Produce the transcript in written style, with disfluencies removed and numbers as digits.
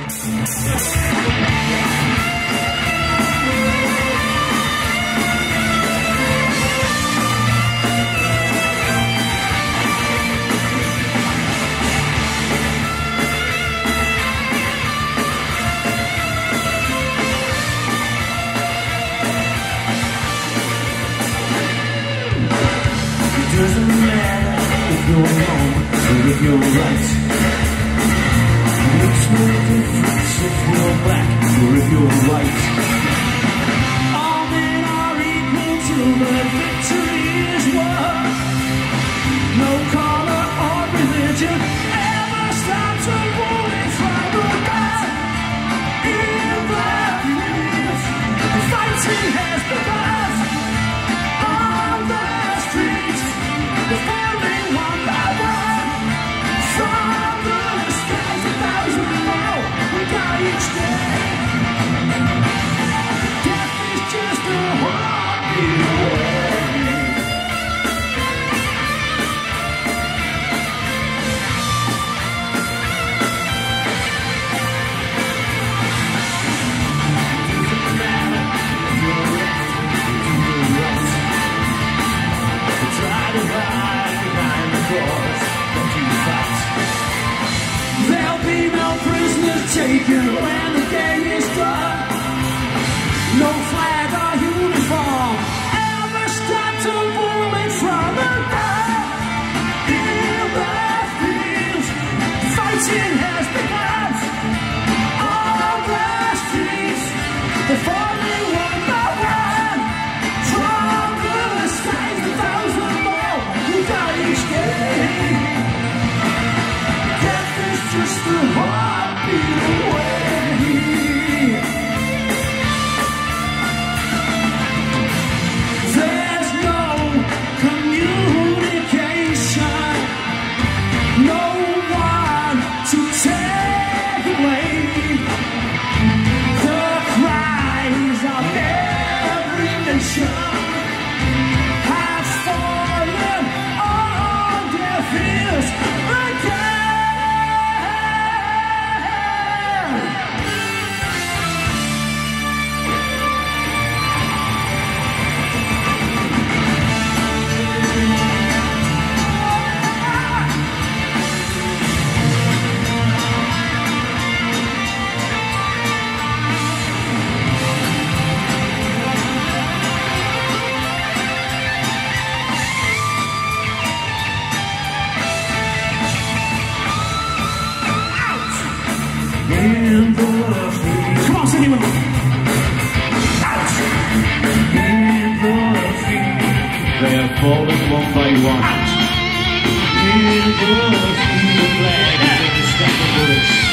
Doesn't matter if you're wrong or if you're right. Makes no difference if you're black or if you're white. All men are equal till the victory is won. No color or religion ever stops a bullet from the gun. In the fields, the fighting has begun. On the streets, the falling one by one. From the skies, 1,000 more will die each day. Death is just a heartbeat away. Doesn't matter if you're left or you're right. Try to hide behind the cause that you fight. There'll be no prisoners taken when the game is done. No flag or uniform ever stopped a bullet from a gun. In the fields, fighting has begun. On the streets, they're falling one by one. From the skies, 1,000 more will die each day. Death is just a heartbeat away. There's no communication, no one to take away the cries of every nation. Have fallen on deaf ears again. In the field. Come on, sing it with me. Out! In the field, they're falling one by one. Out! In the field, the flag is in the bullets.